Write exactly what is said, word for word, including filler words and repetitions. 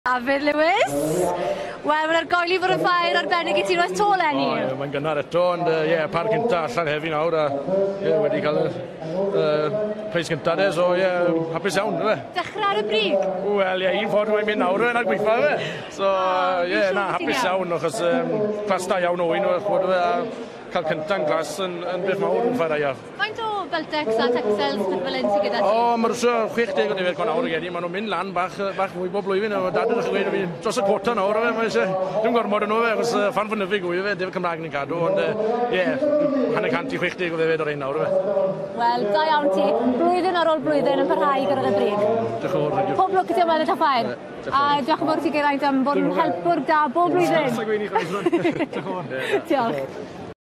David Lewis. Wel, mae'r goeli fod yn ffair arbennig i ti roedd to lenni. O, mae'n gynnar eto, ond ie, uh, par cynta allan hefyd nawr, a yeah, wedi cael y uh, preis cynta de, so ie, yeah, hapus iawn, dwi fe? Dechrau ar y brig? Wel, ie, yeah, un ffordd mae'n mynd nawr, yna'r gweithfa fe. So, ie, yeah, na, hapus iawn, achos um, clas da iawn o un o'r chwod fe, a cael cynta'n glas yn, yn beth mawr yn ffair aiaf. Faint o Beltex a Texels bydd fel un sy'n gyda ti? O, mae'r rwysio chwech deg o nifer con awr i gedi, maen nhw'n mynd lan bach, bach mwy bob blwyddyn, a dad ydych chi'n gweud fi dros y cwota nawr, fe, mae eisiau, dwi'n gormod yn nhw fe, achos uh, fan fynnyfig wyf fe, defyd Cymraeg ni'n cadw, ond ie, uh, yeah, hanner cant i chwech deg o ddefyd o'r un nawr fe. Wel, da iawn ti, blwyddyn ar ôl blwyddyn yn parhau gyrraedd y brig. Diolch yn fawr. Pob lwc i ti am yn y top ffair. A diolch yn fawr ti Geraint am bod yn helpwr da bob blwyddyn. Diolch yn fawr. Diolch.